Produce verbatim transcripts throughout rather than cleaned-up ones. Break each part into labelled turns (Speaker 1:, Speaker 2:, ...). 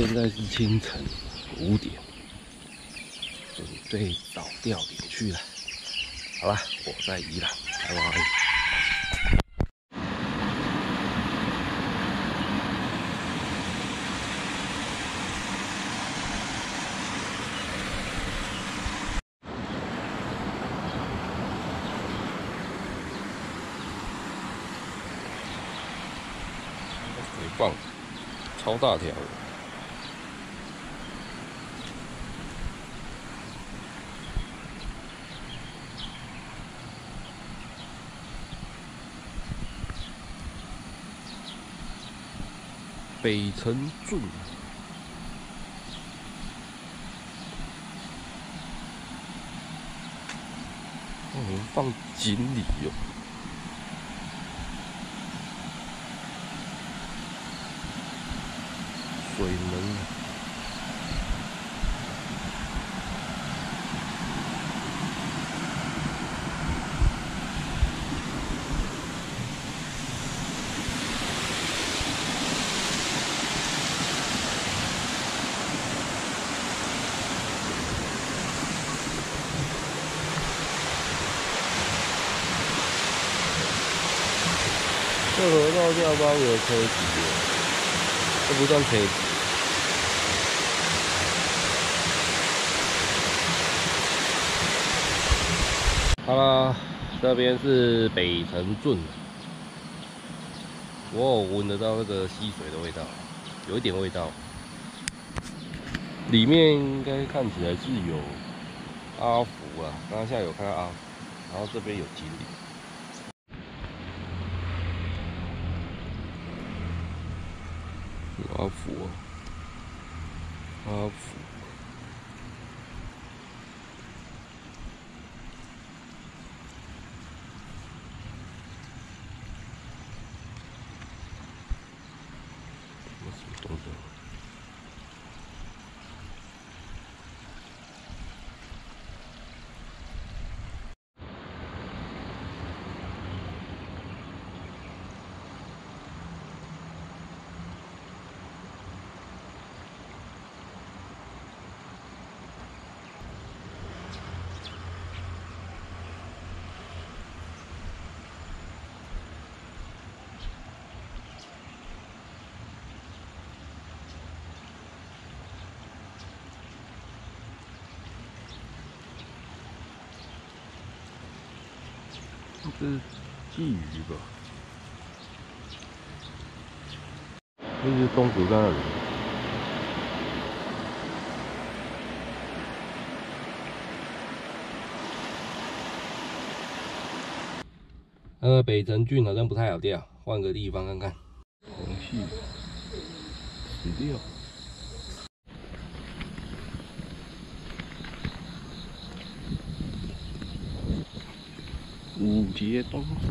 Speaker 1: 现在是清晨五点，准备倒吊点去了。好啦，我在宜兰，拜拜。水棒超大条的。 北城圳，我们放锦鲤哦。水门。 这河道下方有车子，这不算车子。好啦，这边是北城圳，我有闻得到那个溪水的味道，有一点味道。里面应该看起来是有阿福啊，刚刚现在有看到阿福，然后这边有锦鲤。 阿福啊，阿福，什么动作？这是鲫鱼吧？那是中途在那里。呃，北城圳好像不太好钓，换个地方看看。红细死掉。 五节东河，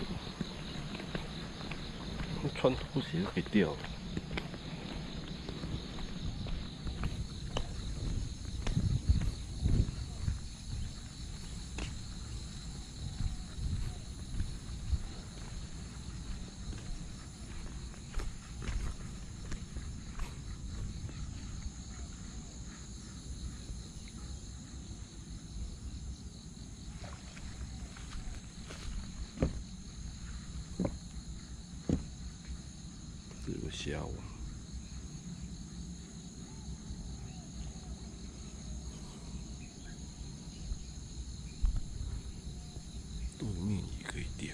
Speaker 1: 穿拖鞋可以钓。这个虾网，对面也可以钓。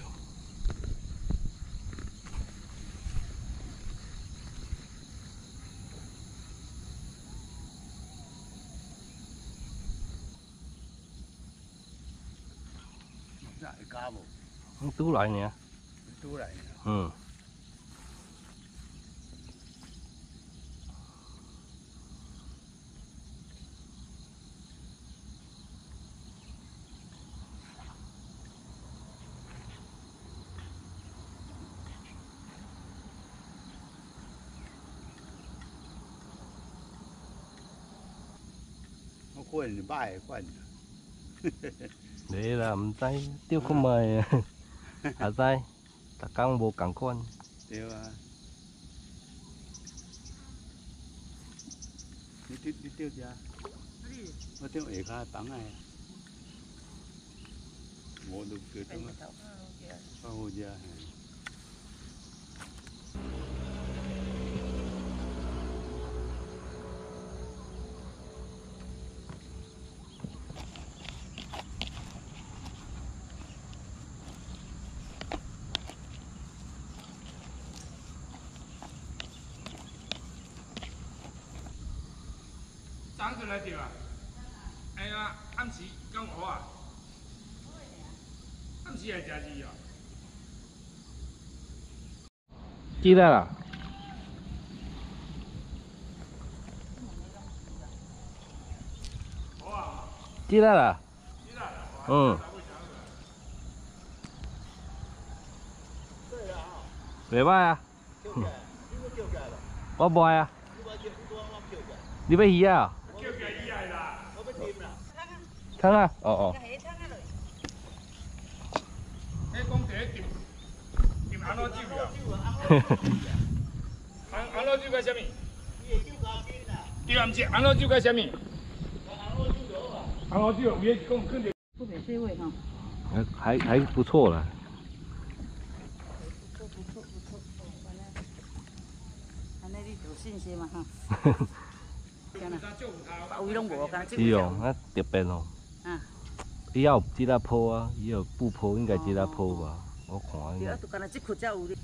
Speaker 2: 哪会加无？
Speaker 1: 嗯，拄来呢。
Speaker 2: 拄来呢。
Speaker 1: 嗯。
Speaker 2: 我可能歹款。
Speaker 1: 袂啦，毋知钓看卖啊，也知，逐工无共款。
Speaker 2: 对啊。 你钓你钓只？我钓下骹绑啊。我都钓到啊。较好食。
Speaker 3: 早就来钓啊！哎呀，暗时讲好啊，暗时来食鱼哦。
Speaker 1: 进来了。
Speaker 3: 好啊。
Speaker 1: 进来了。
Speaker 3: 进来了。
Speaker 1: 嗯。袂歹啊。我袂啊。你要鱼啊？
Speaker 3: 叫起鱼来啦！
Speaker 2: 我要掂啦。
Speaker 1: 汤啊！哦哦。
Speaker 3: 你讲第一碟，碟安怎酒啊？安安怎酒甲啥物？对啊，毋是安怎酒甲啥物？安怎酒，伊讲肯定。
Speaker 4: 不给这味哈。
Speaker 1: 还还不错了。
Speaker 4: 不错不错不错，反正，反正你有信心嘛哈。有拢无，干这
Speaker 1: 是哦，啊特别哦。
Speaker 4: 啊。
Speaker 1: 伊也有即个铺啊，伊有布铺，应该即个铺吧？我看应该。
Speaker 4: 对啊，就干那这裤才有哩。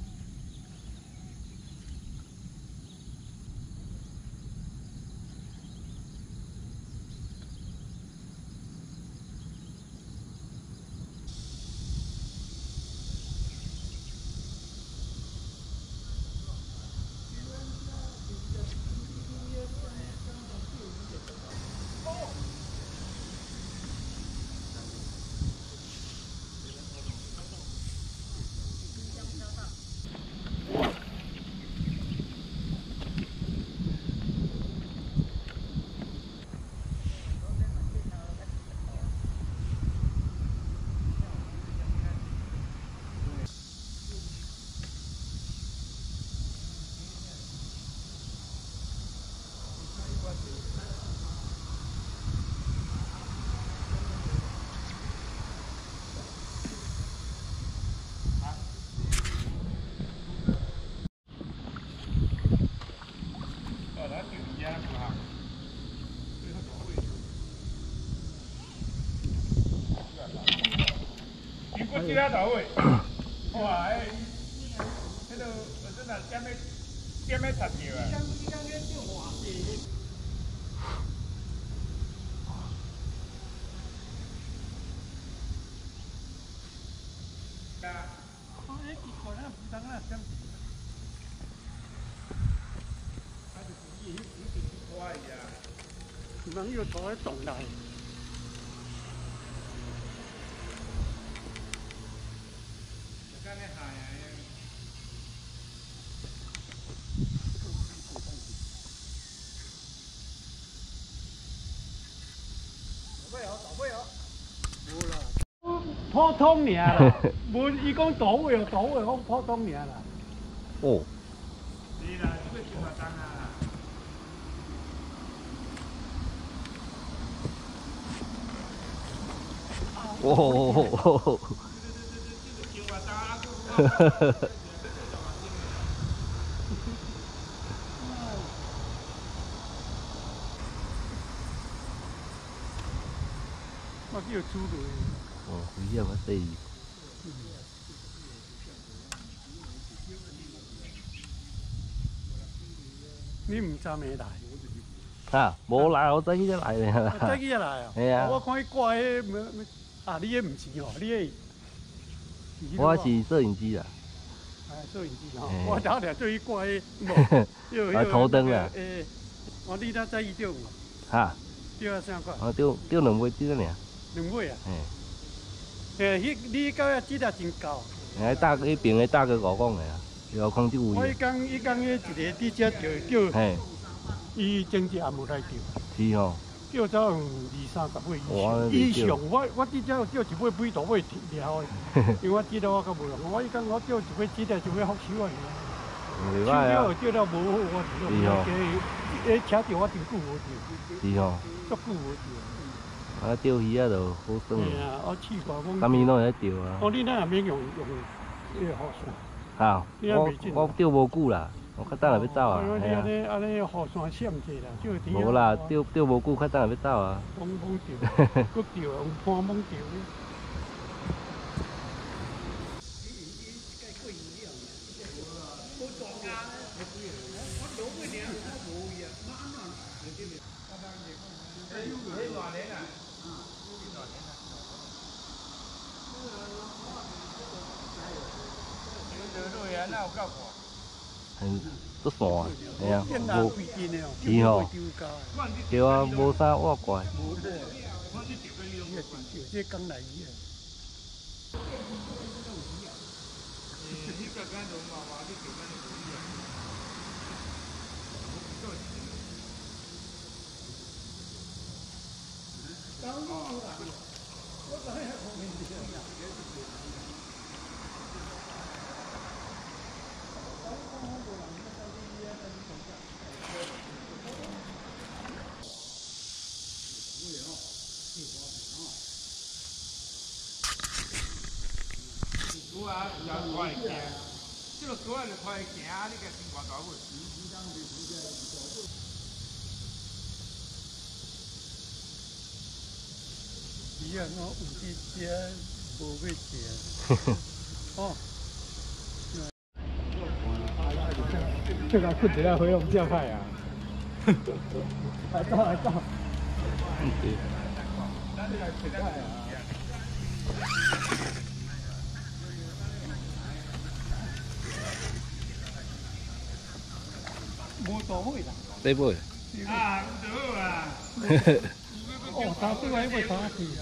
Speaker 3: 我记得到位，哇！迄，迄个真啊，点咩点咩插着啊？
Speaker 2: 人要坐喺洞内。 普通尔啦，问伊讲倒位哦，倒位讲普通尔啦。
Speaker 1: 哦。
Speaker 3: 是啦，这个就嘛当啊。
Speaker 1: 哦哦哦哦。
Speaker 2: 我叫猪队。
Speaker 1: 哦，危险啊！第二。
Speaker 2: 你唔知未来？
Speaker 1: 哈，无来，我早起才来咧啦。
Speaker 2: 早起才来啊？
Speaker 1: 系啊。
Speaker 2: 我看伊挂迄，啊，你迄唔是哦，你迄。
Speaker 1: 我是摄影机啦。
Speaker 2: 哎，摄影机吼，我头条做伊挂迄，
Speaker 1: 无。啊，头灯啦。
Speaker 2: 诶，我你那早起钓无？
Speaker 1: 哈。
Speaker 2: 钓啊啥款？
Speaker 1: 我钓钓两尾只尔。
Speaker 2: 两尾啊？
Speaker 1: 嘿。
Speaker 2: 诶，迄你到遐只条真高。
Speaker 1: 哎，大哥，迄边个大哥我讲的啊，遥控即有。
Speaker 2: 我伊讲，伊讲迄一个伫遮钓钓。嘿。伊前日也无来钓。
Speaker 1: 是吼。
Speaker 2: 钓走有二三十尾以上。以上，我我伫遮有钓一尾尾大尾条的，因为我知道我较无用。我伊讲我钓一尾只条一尾福手啊。
Speaker 1: 袂歹啊。
Speaker 2: 钓钓到无好，我就加诶，车钓我真久无钓。
Speaker 1: 是吼，
Speaker 2: 足久无钓。
Speaker 1: 啊，钓鱼啊就好耍。
Speaker 2: 嘿啊，我试过讲。
Speaker 1: 啥物拢会钓啊。
Speaker 2: 哦，你那也免用用迄个雨伞。
Speaker 1: 啊，我我钓无久啦，我较等下要走啊。
Speaker 2: 嘿啊。安尼安尼雨伞闪者啦，少天。
Speaker 1: 无啦，钓钓无久，较等下要走啊。
Speaker 2: 猛猛钓，搁钓用盘猛钓。 很足散，系啊，无是吼，对啊，无啥活怪。 这刚来伊啊。
Speaker 3: 鼠啊，就快行，这个鼠啊就快行，你个先看到尾。
Speaker 2: 伊啊，我有去食，无要食。哦。这个困起来回我们叫派啊！来到来到。无大尾啦。
Speaker 1: 对尾。
Speaker 3: 啊，唔好啊。
Speaker 2: 哦，打对外要打去。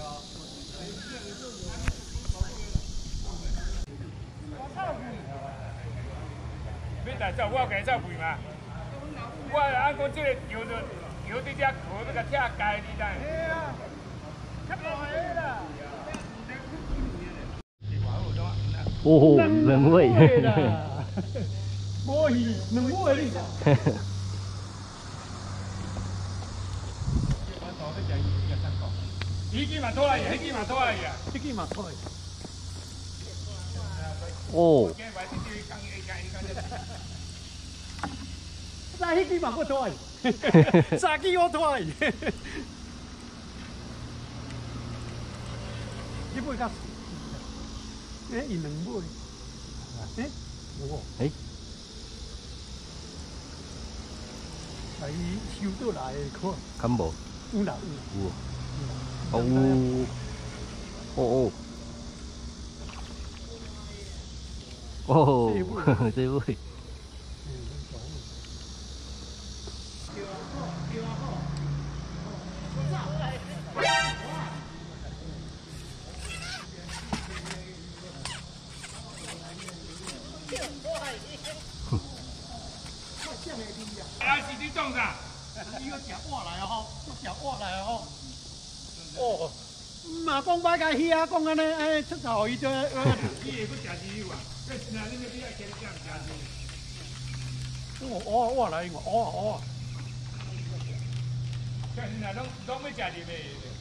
Speaker 3: 要大走，我给你走肥嘛。我按讲这个桥就桥伫遮桥，要甲拆开你知？嘿啊，较大个啦。
Speaker 1: 哦，两尾。
Speaker 2: 无鱼，两尾哩。
Speaker 3: 呢支嘛拖嚟，呢支嘛拖嚟啊！
Speaker 2: 呢支嘛拖嚟。
Speaker 1: 哦。
Speaker 2: 再迄支嘛我拖嚟，三支我拖嚟。你尾较，诶，伊两尾，诶，无。
Speaker 1: 诶。
Speaker 2: 啊，伊收倒来的看。
Speaker 1: 敢无？
Speaker 2: 有啦有。有。
Speaker 1: 哦哦哦哦，这位。
Speaker 3: 啊，是你种啥？
Speaker 2: 你要食碗来哦，要食碗来哦。哦，嘛讲摆甲鱼啊，讲安尼安尼出头伊就。伊会
Speaker 3: 搁食鱼肉啊？这是啊，你要比较偏向食鱼。
Speaker 2: 哦哦，我来我哦哦。
Speaker 3: 这是啊，拢拢要食入的。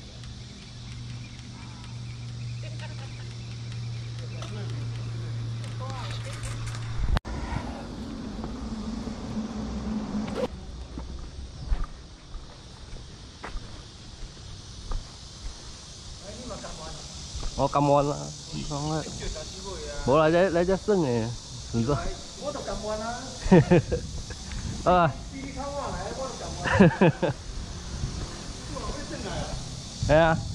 Speaker 1: 我甘愿啦，讲啊，无来这来这耍的，唔过。
Speaker 2: 我就甘愿啦。
Speaker 1: 啊。
Speaker 2: 比你较晚来，我就甘愿。
Speaker 1: 系啊。